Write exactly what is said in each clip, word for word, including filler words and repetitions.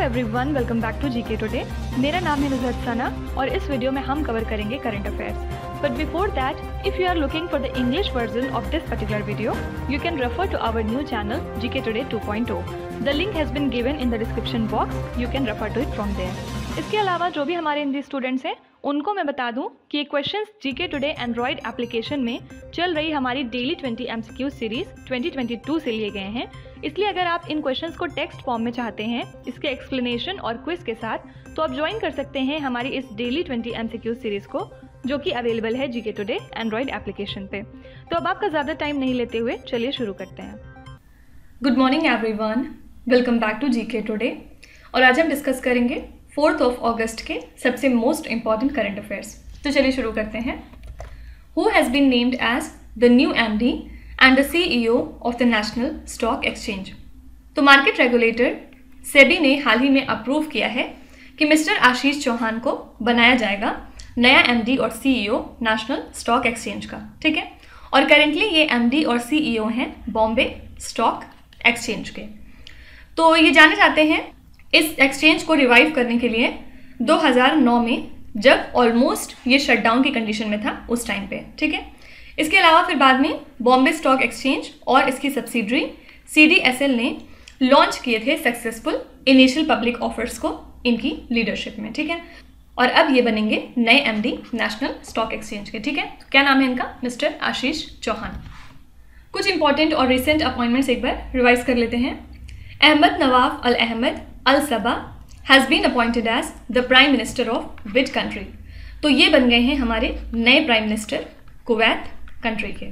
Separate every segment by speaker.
Speaker 1: Everyone, welcome back to GK today. मेरा नाम है नुज़हत सना और इस वीडियो में हम कवर करेंगे current affairs. But before that, if you are looking for the English version of this particular video, you can refer to our new channel GK today two point O. The link has been given in the description box, you can refer to it from there. इसके अलावा जो भी हमारे Hindi students हैं उनको मैं बता दूं कि ये questions GK today android application में चल रही हमारी daily twenty MCQ series twenty twenty two से लिए गए हैं। इसलिए अगर आप इन क्वेश्चंस को टेक्स्ट फॉर्म में चाहते हैं इसके एक्सप्लेनेशन और क्विज के साथ, तो आप ज्वाइन कर सकते हैं हमारी इस डेली ट्वेंटी एमसीक्यू सीरीज को, जो कि अवेलेबल है जीके टुडे एंड्रॉइड एप्लीकेशन पे। तो अब आपका ज़्यादा टाइम नहीं लेते हुए चलिए शुरू करते हैं। Good morning everyone, welcome back to GK today. और आज हम डिस्कस करेंगे फोर्थ ऑफ अगस्त के सबसे मोस्ट इंपॉर्टेंट करंट अफेयर्स। तो चलिए शुरू करते हैं। Who has been named as the new MD and the CEO of the national stock exchange. तो मार्केट रेगुलेटर सेबी ने हाल ही में अप्रूव किया है कि मिस्टर आशीष चौहान को बनाया जाएगा नया एमडी और सीईओ नेशनल स्टॉक एक्सचेंज का। ठीक है, और करेंटली ये एमडी और सीईओ हैं बॉम्बे स्टॉक एक्सचेंज के। तो ये जाने जाते हैं इस एक्सचेंज को रिवाइव करने के लिए दो हज़ार नौ में, जब ऑलमोस्ट ये शटडाउन की कंडीशन में था उस टाइम पे। ठीक है, इसके अलावा फिर बाद में बॉम्बे स्टॉक एक्सचेंज और इसकी सब्सिडरी सीडीएसएल ने लॉन्च किए थे सक्सेसफुल इनिशियल पब्लिक ऑफर्स को इनकी लीडरशिप में। ठीक है, और अब ये बनेंगे नए एमडी नेशनल स्टॉक एक्सचेंज के। ठीक है, तो क्या नाम है इनका? मिस्टर आशीष चौहान। कुछ इंपॉर्टेंट और रिसेंट अपॉइंटमेंट्स एक बार रिवाइज कर लेते हैं। Ahmad Nawaf Al Ahmad Al Sabah has been appointed as the prime minister of which country. तो ये बन गए हैं हमारे नए प्राइम मिनिस्टर कुवैत कंट्री के।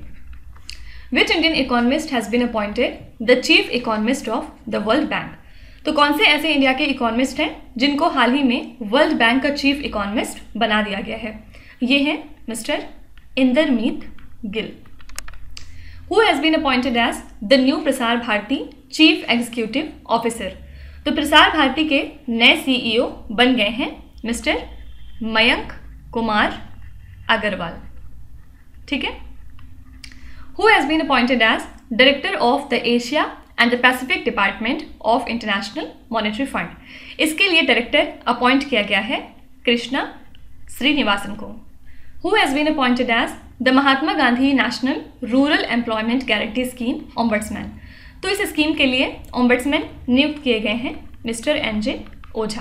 Speaker 1: Which Indian economist has been appointed the chief economist of the world Bank. तो कौन से ऐसे इंडिया के इकोनॉमिस्ट हैं जिनको हाल ही में वर्ल्ड बैंक का चीफ इकोनॉमिस्ट बना दिया गया है? ये हैं mister Indermit Gill. Who has been appointed as the new Prasar Bharati chief executive officer. तो प्रसार भारती के नए सीईओ बन गए हैं मिस्टर मयंक कुमार अग्रवाल। ठीक है। Who has been appointed as director of the Asia and the Pacific department of International Monetary Fund. इसके लिए डायरेक्टर अपॉइंट किया गया है कृष्णा श्रीनिवासन को। Who has been appointed as the Mahatma Gandhi National Rural Employment Guarantee Scheme ombudsman. तो इस scheme के लिए ओम्बड्समैन नियुक्त किए गए हैं mister N J Ojha.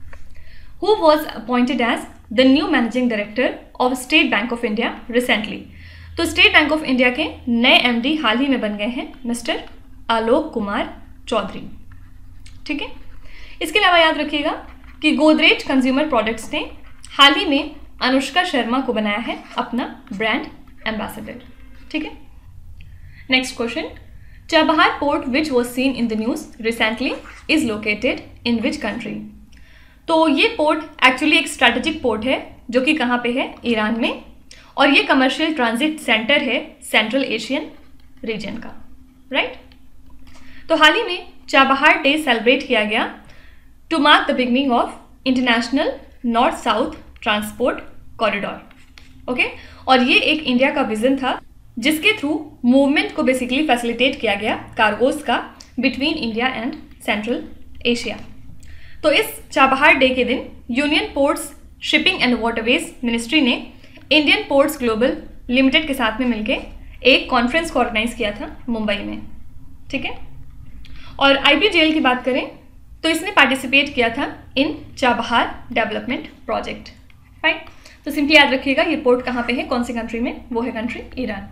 Speaker 1: Who was appointed as the new managing director of State Bank of India recently. तो State Bank of India के नए एमडी हाल ही में बन गए हैं मिस्टर आलोक कुमार चौधरी। ठीक है, इसके अलावा याद रखिएगा कि गोदरेज कंज्यूमर प्रोडक्ट्स ने हाल ही में अनुष्का शर्मा को बनाया है अपना ब्रांड एम्बेसडर। ठीक है, next question. Chabahar port which was seen in the news recently is located in which country. तो ये पोर्ट एक्चुअली एक स्ट्रैटेजिक पोर्ट है जो कि कहाँ पे है? ईरान में, और ये कमर्शियल ट्रांजिट सेंटर है सेंट्रल एशियन रीजन का। राइट, तो हाल ही में चाबहार डे सेलिब्रेट किया गया to mark the beginning of International North South Transport Corridor. Okay, और ये एक इंडिया का विजन था जिसके थ्रू मूवमेंट को बेसिकली फैसिलिटेट किया गया कार्गोज का between India and Central Asia. तो इस चाबहार डे के दिन union ports shipping and waterways ministry ने इंडियन पोर्ट्स ग्लोबल लिमिटेड के साथ में मिलकर एक कॉन्फ्रेंस को ऑर्गेनाइज किया था मुंबई में। ठीक है, और आईपीजेएल की बात करें तो इसने पार्टिसिपेट किया था in Chabahar development project. Fine, तो सिंपली याद रखिएगा ये पोर्ट कहाँ पे है, कौन सी कंट्री में? वो है कंट्री ईरान।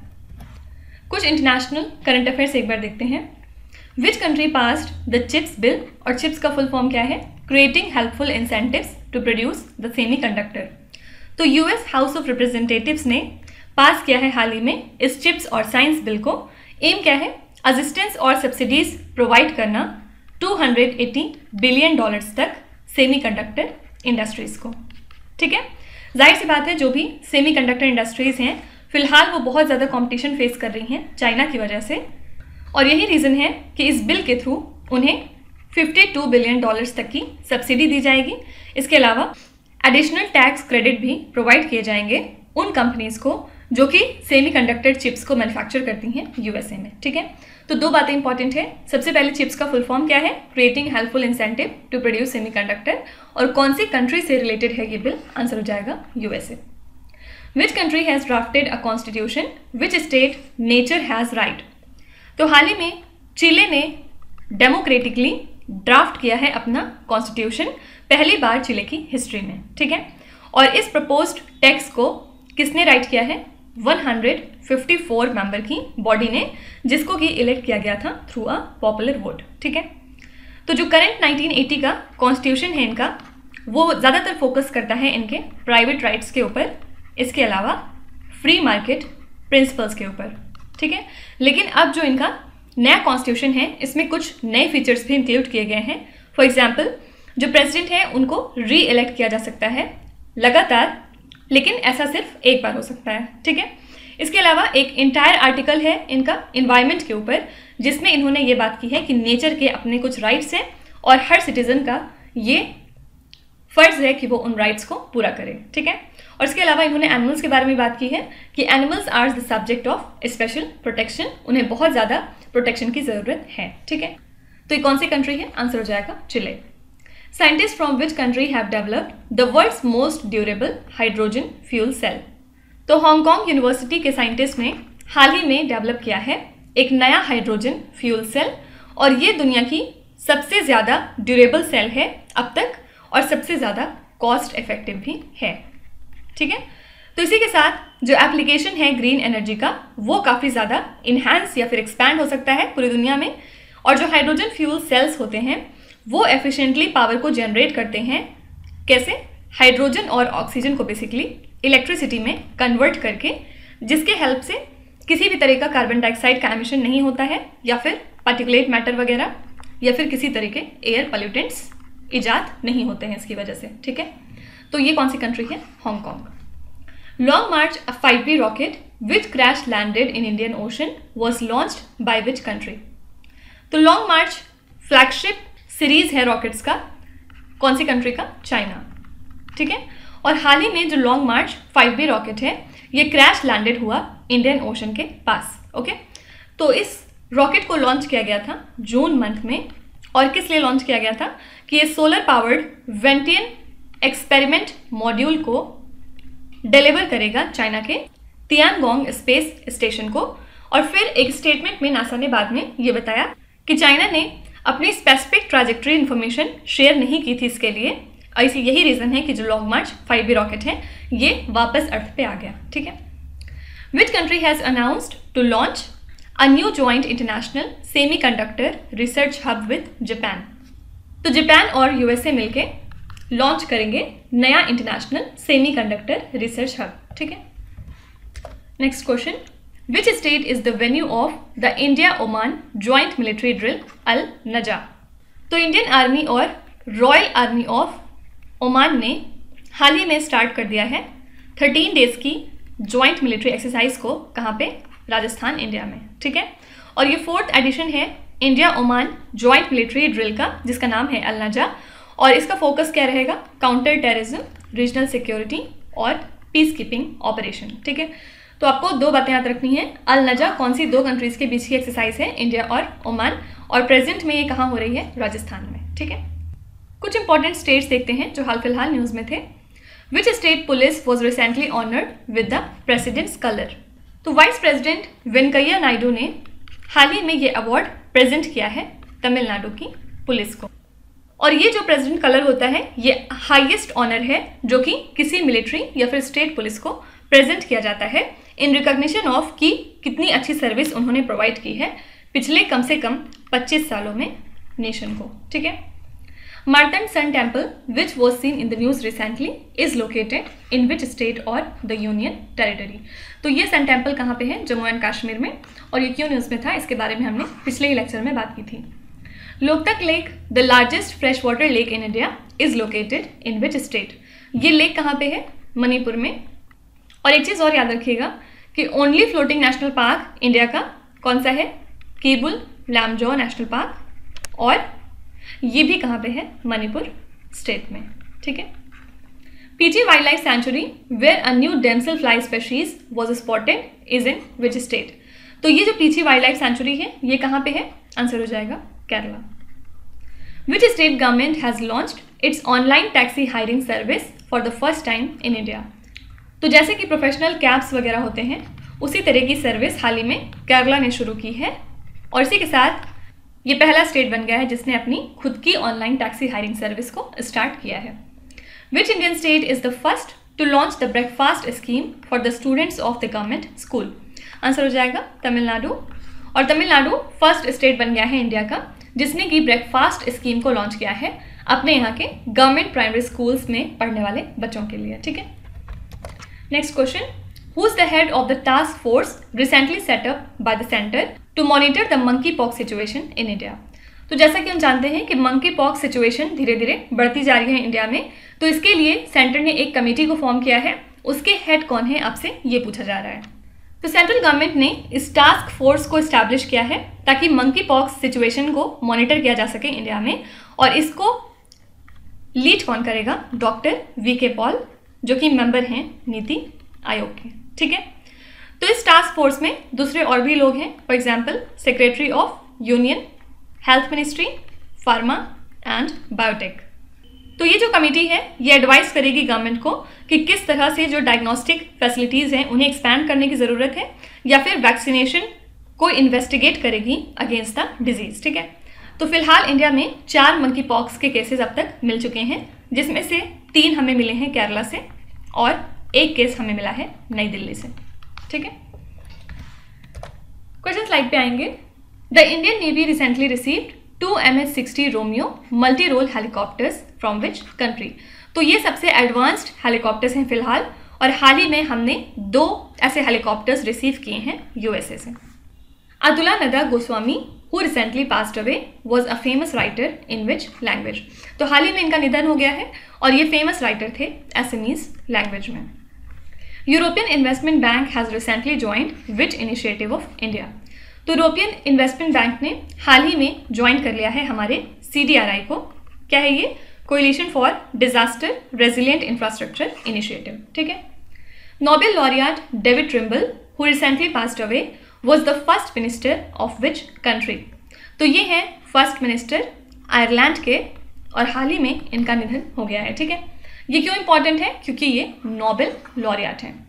Speaker 1: कुछ इंटरनेशनल करंट अफेयर्स एक बार देखते हैं। Which country passed the CHIPS bill. और चिप्स का फुल फॉर्म क्या है? Creating helpful incentives to produce the semiconductor. तो यूएस हाउस ऑफ रिप्रेजेंटेटिव्स ने पास किया है हाल ही में इस चिप्स और साइंस बिल को। एम क्या है? असिस्टेंस और सब्सिडीज प्रोवाइड करना दो सौ अस्सी बिलियन डॉलर्स तक सेमीकंडक्टर इंडस्ट्रीज को। ठीक है, जाहिर सी बात है जो भी सेमीकंडक्टर इंडस्ट्रीज हैं फिलहाल वो बहुत ज़्यादा कंपटीशन फेस कर रही हैं चाइना की वजह से, और यही रीज़न है कि इस बिल के थ्रू उन्हें बावन बिलियन डॉलर्स तक की सब्सिडी दी जाएगी। इसके अलावा एडिशनल टैक्स क्रेडिट भी प्रोवाइड किए जाएंगे उन कंपनीज़ को जो कि सेमीकंडक्टर चिप्स को मैन्युफैक्चर करती हैं यूएसए में। ठीक है, तो दो बातें इंपॉर्टेंट है। सबसे पहले चिप्स का फुल फॉर्म क्या है, creating helpful incentive to produce semiconductor, और कौन सी कंट्री से रिलेटेड है ये बिल, आंसर हो जाएगा USA. Which country has drafted a constitution which state nature has right. तो हाल ही में चिले ने डेमोक्रेटिकली ड्राफ्ट किया है अपना कॉन्स्टिट्यूशन, पहली बार चिले की हिस्ट्री में, ठीक है। और इस प्रपोज्ड टेक्स्ट को किसने राइट किया है, एक सौ चौवन मेंबर की बॉडी ने, जिसको कि इलेक्ट किया गया था थ्रू अ पॉपुलर वोट, ठीक है। तो जो करंट नाइनटीन एटी का कॉन्स्टिट्यूशन है इनका, वो ज़्यादातर फोकस करता है इनके प्राइवेट राइट्स के ऊपर, इसके अलावा फ्री मार्केट प्रिंसिपल्स के ऊपर, ठीक है। लेकिन अब जो इनका नया कॉन्स्टिट्यूशन है इसमें कुछ नए फीचर्स भी इंक्लूड किए गए हैं। फॉर एग्जाम्पल, जो प्रेसिडेंट है उनको री इलेक्ट किया जा सकता है लगातार, लेकिन ऐसा सिर्फ एक बार हो सकता है, ठीक है। इसके अलावा एक इंटायर आर्टिकल है इनका इन्वायरमेंट के ऊपर, जिसमें इन्होंने ये बात की है कि नेचर के अपने कुछ राइट्स हैं और हर सिटीजन का ये फर्ज है कि वो उन राइट्स को पूरा करे, ठीक है। और इसके अलावा इन्होंने एनिमल्स के बारे में बात की है कि animals are the subject of special protection, उन्हें बहुत ज़्यादा प्रोटेक्शन की ज़रूरत है, ठीक है। तो ये कौन सी कंट्री है, आंसर हो जाएगा Chile. Scientists from which country have developed the world's most durable hydrogen fuel cell? तो हांगकांग यूनिवर्सिटी के साइंटिस्ट ने हाल ही में डेवलप किया है एक नया हाइड्रोजन फ्यूल सेल, और ये दुनिया की सबसे ज़्यादा ड्यूरेबल सेल है अब तक, और सबसे ज़्यादा कॉस्ट इफेक्टिव भी है, ठीक है। तो इसी के साथ जो एप्लीकेशन है ग्रीन एनर्जी का, वो काफ़ी ज़्यादा इन्हांस या फिर एक्सपैंड हो सकता है पूरी दुनिया में। और जो हाइड्रोजन फ्यूल सेल्स होते हैं वो एफिशिएंटली पावर को जनरेट करते हैं, कैसे, हाइड्रोजन और ऑक्सीजन को बेसिकली इलेक्ट्रिसिटी में कन्वर्ट करके, जिसके हेल्प से किसी भी तरह का कार्बन डाइऑक्साइड का एमिशन नहीं होता है, या फिर पार्टिकुलेट मैटर वगैरह, या फिर किसी तरह के एयर पॉल्यूटेंट्स इजाद नहीं होते हैं इसकी वजह से, ठीक है। तो ये कौन सी कंट्री है, Hong Kong. Long March a five B rocket which crash landed in Indian Ocean was launched by which country. तो लॉन्ग मार्च फ्लैगशिप सीरीज है रॉकेट्स का, कौन सी कंट्री का, चाइना, ठीक है। और हाल ही में जो Long March five B rocket है ये क्रैश लैंडेड हुआ इंडियन ओशन के पास, ओके। तो इस रॉकेट को लॉन्च किया गया था जून मंथ में, और किस लिए लॉन्च किया गया था कि ये solar powered Wentian experiment module को डिलीवर करेगा चाइना के तियानगोंग स्पेस स्टेशन को। और फिर एक स्टेटमेंट में नासा ने बाद में ये बताया कि चाइना ने अपनी स्पेसिफिक ट्रैजेक्टरी इन्फॉर्मेशन शेयर नहीं की थी इसके लिए, और इसी यही रीज़न है कि जो Long March five B rocket है ये वापस अर्थ पे आ गया, ठीक है। Which country has announced to launch a new joint international semiconductor research hub with Japan. तो जापान और यूएसए मिलके लॉन्च करेंगे नया इंटरनेशनल सेमीकंडक्टर रिसर्च हब, ठीक है। Next question, Which state is the venue of the India-Oman Joint Military Drill Al-Najah? तो Indian Army और Royal Army of Oman ने हाल ही में स्टार्ट कर दिया है थर्टीन डेज की जॉइंट मिलिट्री एक्सरसाइज को, कहाँ पे, राजस्थान, इंडिया में, ठीक है। और ये फोर्थ एडिशन है India Oman joint military drill का, जिसका नाम है अल-नजा, और इसका फोकस क्या रहेगा, काउंटर टेररिज्म, रीजनल सिक्योरिटी और पीस कीपिंग ऑपरेशन, ठीक है। तो आपको दो बातें याद रखनी है, अल-नजा कौन सी दो कंट्रीज के बीच की एक्सरसाइज है, इंडिया और ओमान, और प्रेजेंट में ये कहाँ हो रही है, राजस्थान में, ठीक है। कुछ इंपॉर्टेंट स्टेट्स देखते हैं जो हाल फिलहाल न्यूज़ में थे। Which state police was recently honoured with the President's colour. तो वाइस प्रेसिडेंट वेंकैया नायडू ने हाल ही में ये अवार्ड प्रेजेंट किया है तमिलनाडु की पुलिस को। और ये जो प्रेसिडेंट कलर होता है ये हाईएस्ट ऑनर है जो कि किसी मिलिट्री या फिर स्टेट पुलिस को प्रेजेंट किया जाता है इन रिकॉग्निशन ऑफ कि कितनी अच्छी सर्विस उन्होंने प्रोवाइड की है पिछले कम से कम पच्चीस सालों में नेशन को, ठीक है। Martand sun temple which was seen in the news recently is located in which state और द यूनियन टेरिटरी। तो ये सन टेम्पल कहाँ पे है, जम्मू एंड कश्मीर में, और ये क्यों न्यूज़ में था इसके बारे में हमने पिछले ही लेक्चर में बात की थी। Loktak lake the largest fresh water lake in India is located in which state. ये लेक कहाँ पे है, मणिपुर में। और एक चीज़ और याद रखिएगा कि only floating national park India का कौन सा है, केबुल लैमजो नेशनल पार्क, और ये भी कहाँ पे है, मणिपुर स्टेट में, ठीक है। PG wildlife sanctuary where a new damselfly species was spotted is in which state. तो ये जो पीछी वाइल्ड लाइफ सेंचुरी है ये कहाँ पे है? आंसर हो जाएगा Kerala. Which state government has launched its online taxi hiring service for the first time in India? तो जैसे कि प्रोफेशनल कैब्स वगैरह होते हैं उसी तरह की सर्विस हाल ही में केरला ने शुरू की है और इसी के साथ ये पहला स्टेट बन गया है जिसने अपनी खुद की ऑनलाइन टैक्सी हायरिंग सर्विस को स्टार्ट किया है। Which Indian state is the first to launch the breakfast scheme for the students of the government school? Answer हो जाएगा तमिलनाडु। और तमिलनाडु फर्स्ट स्टेट बन गया है इंडिया का जिसने की ब्रेकफास्ट स्कीम को लॉन्च किया है अपने यहाँ के गवर्नमेंट प्राइमरी स्कूल्स में पढ़ने वाले बच्चों के लिए। ठीक है, next question, who is the head of the task force recently set up by the centre to monitor the monkeypox situation in India? तो जैसा कि हम जानते हैं कि मंकी पॉक्स सिचुएशन धीरे धीरे बढ़ती जा रही है इंडिया में, तो इसके लिए सेंटर ने एक कमेटी को फॉर्म किया है। उसके हेड कौन है आपसे ये पूछा जा रहा है। तो सेंट्रल गवर्नमेंट ने इस टास्क फोर्स को इस्टेब्लिश किया है ताकि मंकी पॉक्स सिचुएशन को मॉनिटर किया जा सके इंडिया में, और इसको लीड कौन करेगा? डॉक्टर वी के पॉल, जो कि मेंबर हैं नीति आयोग के। ठीक है, तो इस टास्क फोर्स में दूसरे और भी लोग हैं, for example secretary of union, health ministry, pharma and biotech. तो ये जो कमेटी है ये एडवाइस करेगी गवर्नमेंट को कि किस तरह से जो डायग्नोस्टिक फैसिलिटीज़ हैं उन्हें एक्सपैंड करने की ज़रूरत है, या फिर वैक्सीनेशन को इन्वेस्टिगेट करेगी अगेंस्ट द डिजीज़। ठीक है, तो फिलहाल इंडिया में चार मंकी पॉक्स के केसेस अब तक मिल चुके हैं, जिसमें से तीन हमें मिले हैं केरला से और एक केस हमें मिला है नई दिल्ली से। ठीक है, क्वेश्चन स्लाइड पे आएंगे। The Indian Navy recently received two M H sixty Romeo multi role helicopters from which country? तो ये सबसे एडवांस्ड हेलीकॉप्टर्स हैं फिलहाल, और हाल ही में हमने दो ऐसे हेलीकॉप्टर्स रिसीव किए हैं यूएसए से। Atulananda Goswami who recently passed away was a famous writer in which language? तो हाल ही में इनका निधन हो गया है और ये फेमस राइटर थे एसमीज लैंग्वेज में। European Investment Bank has recently joined which initiative of India? तो यूरोपियन इन्वेस्टमेंट बैंक ने हाल ही में ज्वाइन कर लिया है हमारे सी डी आर आई को। क्या है ये? Coalition for Disaster Resilient Infrastructure initiative. ठीक है, Nobel laureate David Trimble who recently passed away was the first minister of which country? तो ये है फर्स्ट मिनिस्टर आयरलैंड के, और हाल ही में इनका निधन हो गया है। ठीक है, ये क्यों इंपॉर्टेंट है? क्योंकि ये नोबेल लॉरियट हैं।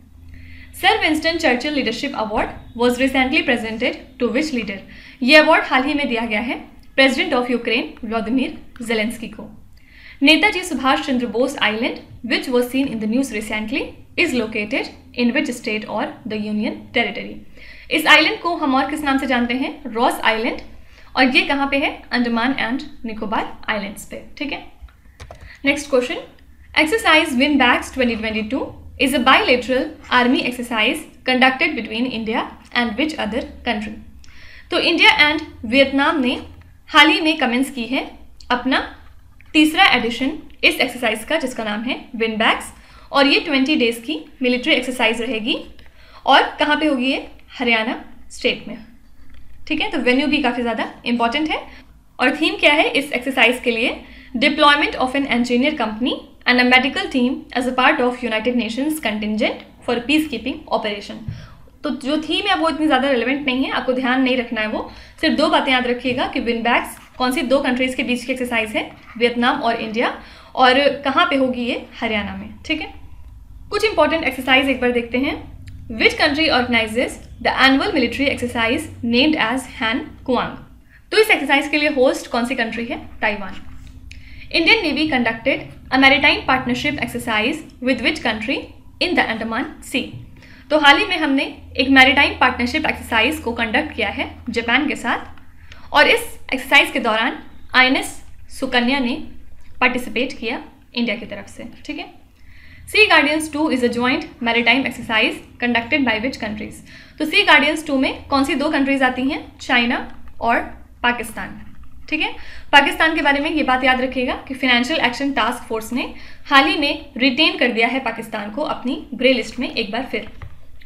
Speaker 1: Sir Winston Churchill leadership award was recently presented to which leader? ये अवार्ड हाल ही में दिया गया है president of Ukraine Volodymyr Zelensky को। Netaji Subhash Chandra Bose island which was seen in the news recently is located in which state और द यूनियन टेरिटरी? इस आइलैंड को हम और किस नाम से जानते हैं? रॉस आइलैंड, और ये कहाँ पे है? अंडमान एंड निकोबार आइलैंड्स पे। ठीक है, next question, exercise Vinbax twenty twenty two is a bilateral army exercise conducted between India and which other country? तो इंडिया एंड वियतनाम ने हाल ही में कमेंस की है अपना तीसरा एडिशन इस एक्सरसाइज का, जिसका नाम है विन बैक्स, और ये ट्वेंटी डेज की मिलिट्री एक्सरसाइज रहेगी। और कहाँ पे होगी ये? हरियाणा स्टेट में। ठीक है, तो वेन्यू भी काफ़ी ज़्यादा इंपॉर्टेंट है। और थीम क्या है इस एक्सरसाइज के लिए? Deployment of an engineer company and a medical team as a part of United Nations contingent for peacekeeping operation। तो जो थीम है वो इतनी ज़्यादा रिलेवेंट नहीं है, आपको ध्यान नहीं रखना है। वो सिर्फ दो बातें याद रखिएगा कि विन बैक्स कौन सी दो कंट्रीज़ के बीच की एक्सरसाइज है, वियतनाम और इंडिया, और कहाँ पे होगी ये? हरियाणा में। ठीक है, कुछ इंपॉर्टेंट एक्सरसाइज एक बार देखते हैं। Which country organises the annual military exercise named as Han Kuang? तो इस एक्सरसाइज के लिए होस्ट कौन सी कंट्री है? Taiwan. Indian Navy conducted a maritime partnership exercise with which country in the Andaman Sea? तो हाल ही में हमने एक मैरीटाइम पार्टनरशिप एक्सरसाइज को कंडक्ट किया है जापान के साथ, और इस एक्सरसाइज के दौरान आई एन एस सुकन्या ने पार्टिसिपेट किया इंडिया की तरफ से। ठीक है, Sea Guardians two is a joint maritime exercise conducted by which countries? तो सी गार्डियंस टू में कौन सी दो कंट्रीज आती हैं? चाइना और पाकिस्तान। ठीक है, पाकिस्तान के बारे में ये बात याद रखिएगा कि फाइनेंशियल एक्शन टास्क फोर्स ने हाल ही में रिटेन कर दिया है पाकिस्तान को अपनी ग्रे लिस्ट में एक बार फिर।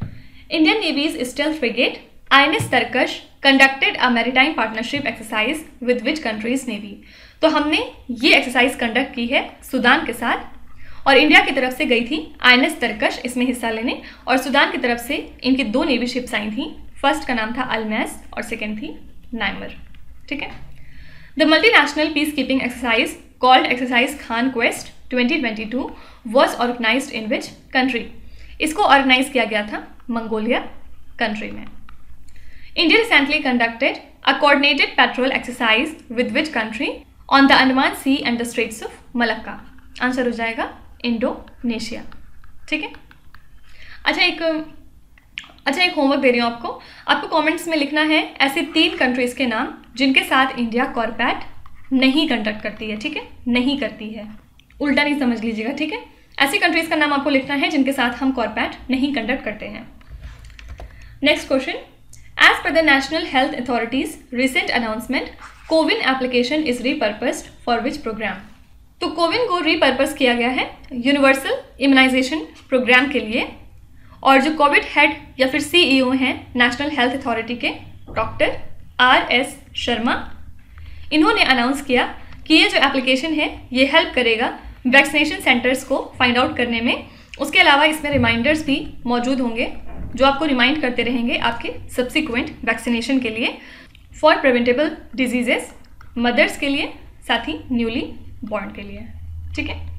Speaker 1: Indian Navy's stealth frigate I N S Tarkash conducted a maritime partnership exercise with which countries navy? तो हमने ये एक्सरसाइज कंडक्ट की है सूडान के साथ, और इंडिया की तरफ से गई थी आई एन एस तरकश इसमें हिस्सा लेने, और सूडान की तरफ से इनकी दो नेवी शिप्स आई थी फर्स्ट का नाम था अल्मेस और सेकेंड थी नाइमर, ठीक है। The multinational peace keeping exercise called exercise Khan Quest twenty twenty two was organised in which country? इसको ऑर्गेनाइज किया गया था मंगोलिया कंट्री में। India recently conducted a coordinated patrol exercise with which country on the Andaman Sea and the Straits of Malacca? Answer हो जाएगा Indonesia, ठीक है। अच्छा एक अच्छा एक होमवर्क दे रही हूँ आपको आपको कमेंट्स में लिखना है ऐसे तीन कंट्रीज़ के नाम जिनके साथ इंडिया कॉर्पेट नहीं कंडक्ट करती है, ठीक है, नहीं करती है, उल्टा नहीं समझ लीजिएगा, ठीक है। ऐसी कंट्रीज़ का नाम आपको लिखना है जिनके साथ हम कॉर्पेट नहीं कंडक्ट करते हैं। Next question, as per the National Health Authority's recent announcement CoWIN application is repurposed for which programme? तो कोविन को रीपर्पस किया गया है यूनिवर्सल इम्यूनाइजेशन प्रोग्राम के लिए, और जो कोविड हेड या फिर सीईओ हैं नेशनल हेल्थ अथॉरिटी के डॉक्टर आर एस शर्मा, इन्होंने अनाउंस किया कि ये जो एप्लीकेशन है ये हेल्प करेगा वैक्सीनेशन सेंटर्स को फाइंड आउट करने में। उसके अलावा इसमें रिमाइंडर्स भी मौजूद होंगे जो आपको रिमाइंड करते रहेंगे आपके सब्सिक्वेंट वैक्सीनेशन के लिए, फॉर प्रिवेंटेबल डिजीजेस, मदर्स के लिए, साथ ही न्यूली बॉर्न के लिए, ठीक है।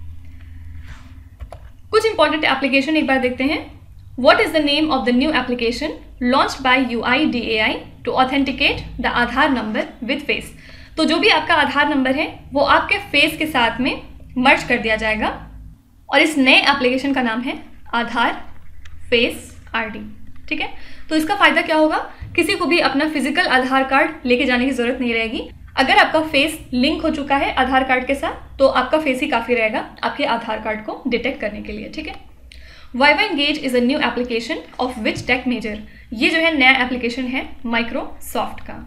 Speaker 1: कुछ इंपॉर्टेंट एप्लीकेशन एक बार देखते हैं। What is the name of the new application launched by U I D A I to authenticate the Aadhaar number with face? तो जो भी आपका आधार नंबर है वो आपके फेस के साथ में मर्ज कर दिया जाएगा, और इस नए एप्लीकेशन का नाम है आधार फेस आरडी, ठीक है। तो इसका फ़ायदा क्या होगा, किसी को भी अपना फिजिकल आधार कार्ड लेके जाने की ज़रूरत नहीं रहेगी। अगर आपका फेस लिंक हो चुका है आधार कार्ड के साथ तो आपका फेस ही काफ़ी रहेगा आपके आधार कार्ड को डिटेक्ट करने के लिए, ठीक है। Viva Engage is a new application of which tech major? ये जो है नया एप्लीकेशन है माइक्रोसॉफ्ट का।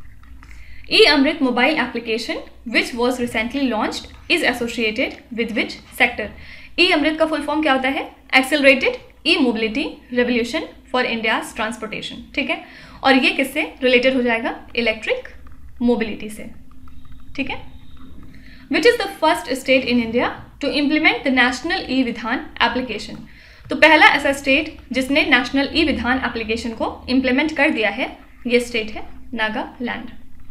Speaker 1: E Amrit mobile application which was recently launched is associated with which sector? E Amrit का फुल फॉर्म क्या होता है? Accelerated e mobility revolution for India's transportation, ठीक है। और ये किससे रिलेटेड हो जाएगा? इलेक्ट्रिक मोबिलिटी से, ठीक है। Which is the first state in India to implement the national e Vidhan application? तो पहला ऐसा स्टेट जिसने नेशनल ई विधान एप्लीकेशन को इम्प्लीमेंट कर दिया है ये स्टेट है Nagaland.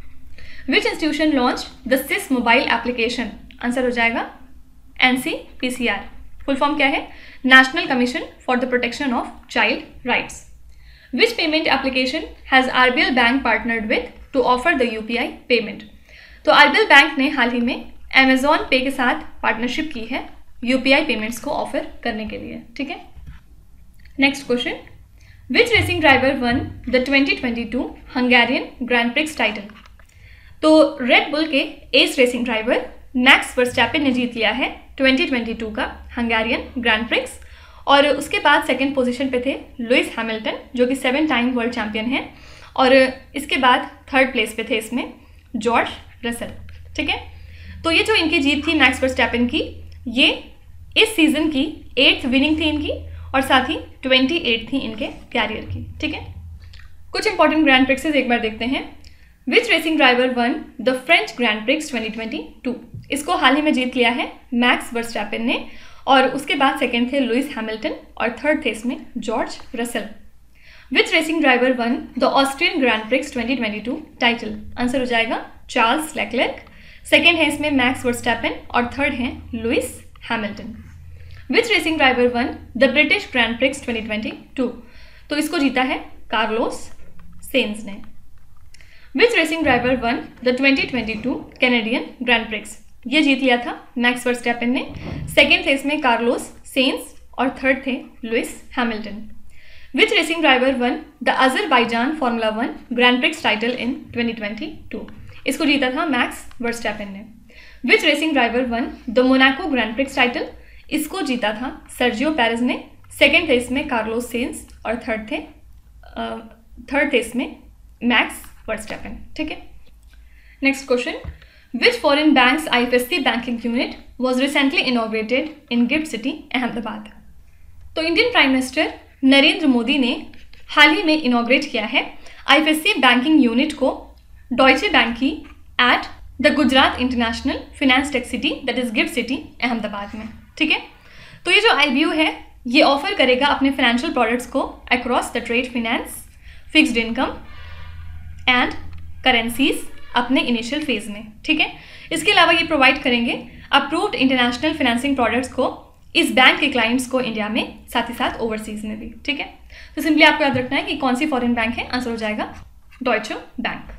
Speaker 1: Which institution launched the सिस मोबाइल एप्लीकेशन? आंसर हो जाएगा N C P C R. Full form क्या है? National commission for the protection of child rights. Which payment application has RBL bank partnered with to offer the UPI payment? तो RBL bank ने हाल ही में Amazon पे के साथ पार्टनरशिप की है यूपीआई पेमेंट्स को ऑफर करने के लिए, ठीक है। Next question, which racing driver won the twenty twenty two Hungarian grand prix title? तो रेड बुल के एस रेसिंग ड्राइवर मैक्स वर्स्टैपेन ने जीत लिया है ट्वेंटी ट्वेंटी टू का हंगेरियन ग्रैंड प्रिक्स, और उसके बाद सेकंड पोजीशन पे थे लुइस हैमिल्टन जो कि सेवन टाइम वर्ल्ड चैंपियन हैं, और इसके बाद थर्ड प्लेस पे थे इसमें जॉर्ज रसल, ठीक है। तो ये जो इनकी जीत थी मैक्स वर्स्टैपेन की, ये इस सीजन की एट्थ विनिंग थी इनकी, और साथ ही ट्वेंटी एट थी इनके कैरियर की, ठीक है। कुछ इंपॉर्टेंट ग्रैंड प्रिक्सेस एक बार देखते हैं। Which racing driver won the French grand prix twenty twenty two? इसको हाल ही में जीत लिया है मैक्स वर्स्टैपेन ने, और उसके बाद सेकंड थे लुइस हैमिल्टन और थर्ड थे इसमें George Russell. Which racing driver won the Austrian grand prix twenty twenty two title? Answer हो जाएगा चार्ल्स लेक्लेर्क। सेकेंड है इसमें मैक्स वर्स्टैपेन और थर्ड हैं Lewis Hamilton. Which racing driver won the British grand prix twenty twenty two? तो इसको जीता है कार्लोस सेन्स ने। Which racing driver won the twenty twenty two Canadian grand prix? ये जीत लिया था मैक्स वर्स्टैपेन ने, सेकेंड थे इसमें कार्लोस सेन्स और थर्ड थे Lewis Hamilton. Which racing driver won the Azerbaijan formula one grand prix title in twenty twenty two? इसको जीता था मैक्स वर्स्टैपेन ने। Which racing driver won the Monaco grand prix title? इसको जीता था Sergio Perez ने, second थे इसमें कार्लोस सेन्स और थर्ड थे थर्ड थे इसमें मैक्स वर्स्टैपेन, ठीक है। Next question, which foreign banks IFSC banking unit was recently inaugurated in GIFT City Ahmedabad? तो Indian prime minister Narendra Modi ने हाल ही में इनॉग्रेट किया है आईएफएससी बैंकिंग यूनिट को डॉयचे बैंक की at the Gujarat international finance tech city that is GIFT City Ahmedabad में, ठीक है। तो ये जो आईबीयू है ये ऑफर करेगा अपने फाइनेंशियल प्रोडक्ट्स को across the trade finance, fixed income and currencies अपने इनिशियल फेज में, ठीक है। इसके अलावा ये प्रोवाइड करेंगे अप्रूव्ड इंटरनेशनल फाइनेंसिंग प्रोडक्ट्स को इस बैंक के क्लाइंट्स को इंडिया में, साथ ही साथ ओवरसीज में भी, ठीक है। तो सिंपली आपको याद रखना है कि कौन सी फॉरेन बैंक है, आंसर हो जाएगा डॉइचे बैंक।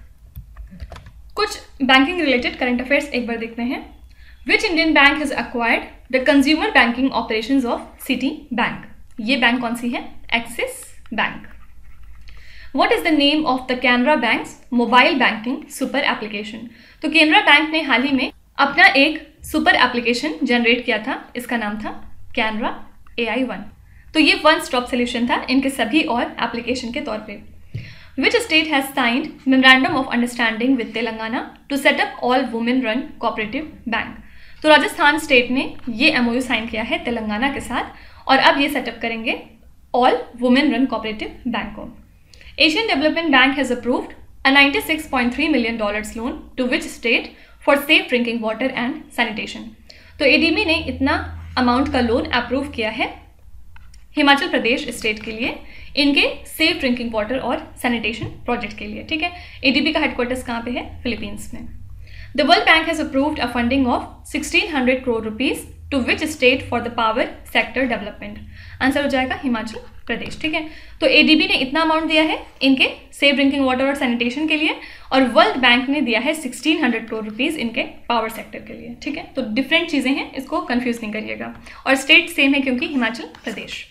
Speaker 1: कुछ बैंकिंग रिलेटेड करंट अफेयर्स एक बार देखते हैं। Which Indian bank has acquired the consumer banking operations of Citi bank? ये बैंक कौन सी है? Axis bank. What is the name of the Canara Bank's mobile banking super application? तो केनरा बैंक ने हाल ही में अपना एक सुपर एप्लीकेशन जनरेट किया था, इसका नाम था कैनरा ए आई वन। तो ये वन स्टॉप सोल्यूशन था इनके सभी और एप्लीकेशन के तौर पे। Which state has signed memorandum of understanding with Telangana to set up all women run cooperative bank? तो राजस्थान स्टेट ने ये एमओयू साइन किया है तेलंगाना के साथ और अब ये सेटअप करेंगे all women run cooperative bank को। Asian development bank has approved a ninety-six point three million dollars loan to which state for safe drinking water and sanitation? तो एडीबी ने इतना अमाउंट का लोन अप्रूव किया है Himachal Pradesh state के लिए इनके सेफ ड्रिंकिंग वाटर और सैनिटेशन प्रोजेक्ट के लिए, ठीक है। एडीबी का हेडक्वार्टर्स कहाँ पे है? फिलीपींस में। The world bank has approved a funding of sixteen hundred crore rupees to which state for the power sector development? Answer हो जाएगा हिमाचल प्रदेश, ठीक है। तो एडीबी ने इतना अमाउंट दिया है इनके सेफ ड्रिंकिंग वाटर और सैनिटेशन के लिए और वर्ल्ड बैंक ने दिया है सिक्सटीन हंड्रेड करोड़ रुपीज इनके पावर सेक्टर के लिए, ठीक है। तो डिफरेंट चीज़ें हैं, इसको कंफ्यूज नहीं करिएगा और स्टेट सेम है क्योंकि Himachal Pradesh.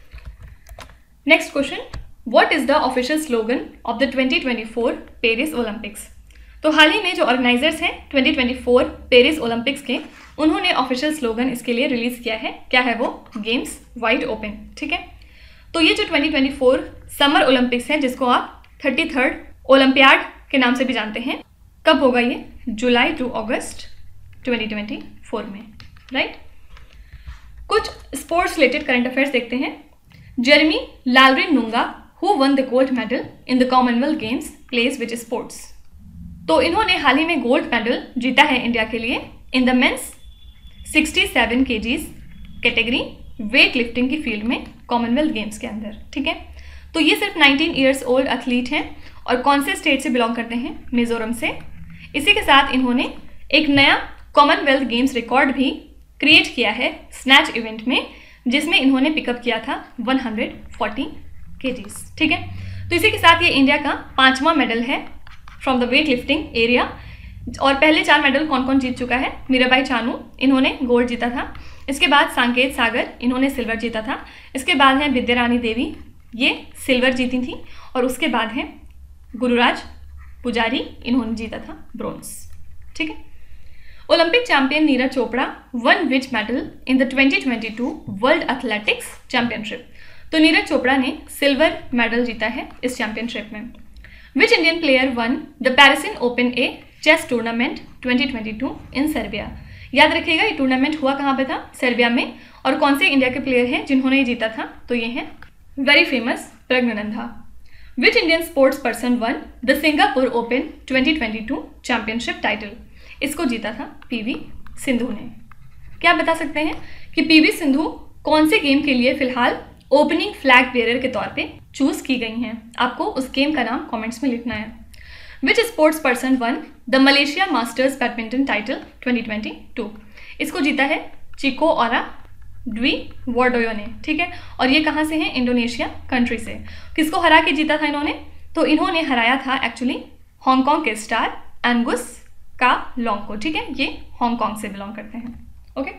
Speaker 1: Next question, what is the official slogan of the twenty twenty four Paris Olympics? तो हाल ही में जो ऑर्गेनाइजर्स हैं twenty twenty four Paris Olympics के, उन्होंने ऑफिशियल स्लोगन इसके लिए रिलीज किया है। क्या है वो? गेम्स वाइड ओपन, ठीक है। तो ये जो twenty twenty four summer Olympics है जिसको आप थर्टी थर्ड ओलंपियाड के नाम से भी जानते हैं, कब होगा ये? July to August twenty twenty four में, राइट। कुछ स्पोर्ट्स रिलेटेड करंट अफेयर्स देखते हैं। Jeremy Lalrinnunga who won the gold medal in the Commonwealth games plays which sports? तो इन्होंने हाल ही में गोल्ड मेडल जीता है इंडिया के लिए in the men's sixty seven kgs category weightlifting की फील्ड में कॉमनवेल्थ गेम्स के अंदर, ठीक है। तो ये सिर्फ नाइनटीन ईयर्स ओल्ड एथलीट हैं और कौन से स्टेट से बिलोंग करते हैं? मिजोरम से। इसी के साथ इन्होंने एक नया कॉमनवेल्थ गेम्स रिकॉर्ड भी क्रिएट किया है स्नैच इवेंट में, जिसमें इन्होंने पिकअप किया था वन हंड्रेड फोर्टी केजीज, ठीक है। तो इसी के साथ ये इंडिया का पांचवा मेडल है from the weightlifting area. और पहले चार मेडल कौन कौन जीत चुका है? मीराबाई चानू, इन्होंने गोल्ड जीता था। इसके बाद सांकेत सागर, इन्होंने सिल्वर जीता था। इसके बाद हैं विद्या रानी देवी, ये सिल्वर जीती थी। और उसके बाद हैं गुरुराज पुजारी, इन्होंने जीता था ब्रोंज, ठीक है। Olympic champion Neeraj Chopra won which medal in the twenty twenty two world athletics championship? तो नीरज चोपड़ा ने सिल्वर मेडल जीता है इस चैंपियनशिप में। Which Indian player won the Paracin open A chess tournament twenty twenty two in Serbia? याद रखिएगा ये tournament हुआ कहाँ पे था? सर्बिया में। और कौन से इंडिया के प्लेयर हैं जिन्होंने ये जीता था? तो ये हैं very famous Praggnanandhaa. Which Indian sports person won the Singapore open twenty twenty two championship title? इसको जीता था पीवी सिंधु ने। क्या बता सकते हैं कि पीवी सिंधु कौन से गेम के लिए फिलहाल ओपनिंग फ्लैग बेयरर के तौर पे चूज की गई हैं? आपको उस गेम का नाम कमेंट्स में लिखना है। Which sports person won the Malaysia masters badminton title twenty twenty two? इसको जीता है चिको ओरा ड्वी वार्डोयो ने, ठीक है। और ये कहाँ से हैं? इंडोनेशिया कंट्री से। किसको हरा के जीता था इन्होंने? तो इन्होंने हराया था एक्चुअली हांगकांग के स्टार एंगुस का लॉन्ग को, ठीक है। ये हांगकांग से बिलोंग करते हैं, ओके।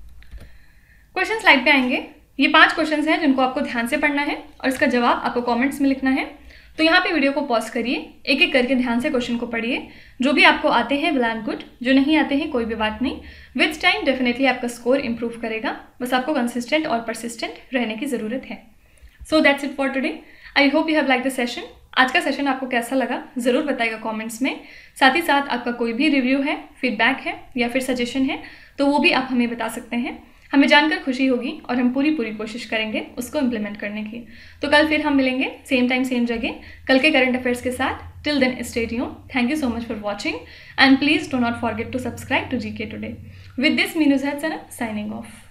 Speaker 1: क्वेश्चन स्लाइड पे आएंगे। ये पांच क्वेश्चंस हैं जिनको आपको ध्यान से पढ़ना है और इसका जवाब आपको कमेंट्स में लिखना है। तो यहाँ पे वीडियो को पॉज करिए, एक एक करके ध्यान से क्वेश्चन को पढ़िए। जो भी आपको आते हैं वेल एंड गुड, जो नहीं आते हैं कोई भी बात नहीं। विथ टाइम डेफिनेटली आपका स्कोर इंप्रूव करेगा, बस आपको कंसिस्टेंट और परसिस्टेंट रहने की ज़रूरत है। So that's it for today. I hope you have like the session. आज का सेशन आपको कैसा लगा ज़रूर बताइएगा कमेंट्स में। साथ ही साथ आपका कोई भी रिव्यू है, फीडबैक है या फिर सजेशन है तो वो भी आप हमें बता सकते हैं। हमें जानकर खुशी होगी और हम पूरी पूरी कोशिश करेंगे उसको इम्प्लीमेंट करने की। तो कल फिर हम मिलेंगे सेम टाइम सेम जगह कल के करंट अफेयर्स के साथ। Till then stay tuned. Thank you so much for watching and please do not forget to subscribe to GK today. With this Meenu Zaid Sana signing of.